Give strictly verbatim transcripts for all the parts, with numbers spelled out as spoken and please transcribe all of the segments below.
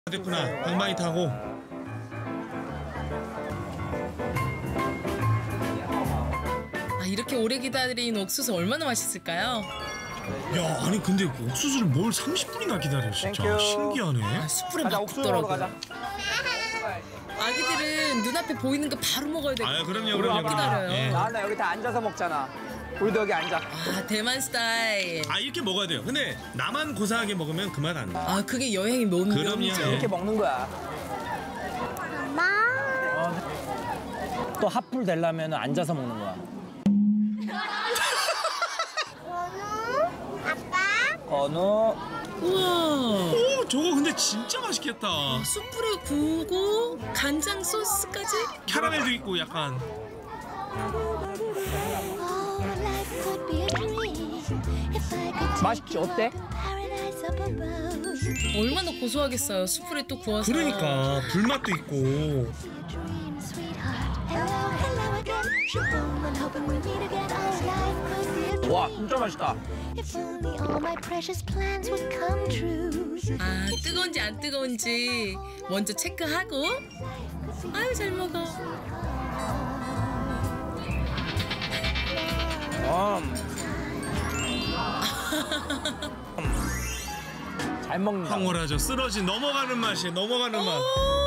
됐구나. 방망이 타고. 아, 이렇게 오래 기다린 옥수수 얼마나 맛있을까요? 야, 아니 근데 옥수수를 뭘 삼십 분이나 기다려 진짜. 땡큐. 신기하네. 아, 숯불에 가자, 막 옥수수 먹으러 굽더라고요. 가자. 아기들은 눈앞에 보이는 거 바로 먹어야 되고 아, 그럼요, 못 그럼요. 기다려요. 예. 나나 여기 다 앉아서 먹잖아. 우리도 여기 앉아. 아, 대만 스타일. 아, 이렇게 먹어야 돼요. 근데 나만 고상하게 먹으면 그만 안 돼. 아, 그게 여행의 묘미죠. 그럼요. 이렇게 먹는 거야. 또 핫플 되려면 앉아서 먹는 거야. 건우. 우와. 오, 저거 근데 진짜 맛있겠다. 숯불에 구우고 간장 소스까지. 캐러멜도 있고 약간. 맛있지? 어때? 얼마나 고소하겠어요. 숯불에 또 구워서. 그러니까 불맛도 있고. 와, 진짜 맛있다. 아, 뜨거운지 안 뜨거운지 먼저 체크하고. 아유, 잘 먹어. 음. 잘 먹는다. 황홀하죠. 쓰러진 넘어가는 맛이에요. 넘어가는 맛.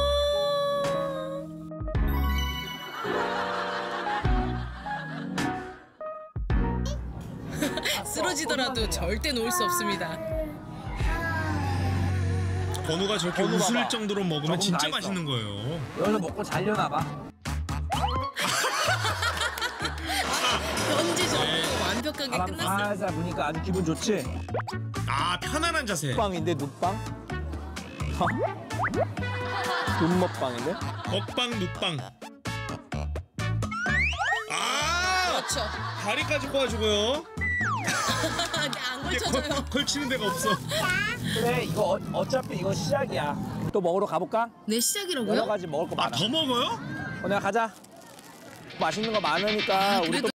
쓰러지더라도 절대 놓을 수 없습니다. 건우가 저렇게 건우 웃을 봐봐. 정도로 먹으면 조금 진짜 다 했어. 맛있는 거예요. 여기서 먹고 잘려나 봐. 현지 적응이 완벽하게 바람 끝났어요. 살살 부니까 아주 기분 좋지? 아, 편안한 자세. 눕방인데 눕방? 어? 눈먹방인데? 먹방 눕방. 아, 그렇죠. 다리까지 꼬아주고요. 근데 안 이게 걸쳐져요. 걸, 걸치는 데가 없어. 그래, 이거 어, 어차피 이거 시작이야. 또 먹으러 가볼까? 네, 여러 시작이라고요? 가지 먹을 거 아, 많아. 더 먹어요? 오늘 가자. 맛있는 거 많으니까 아, 우리 그래도 또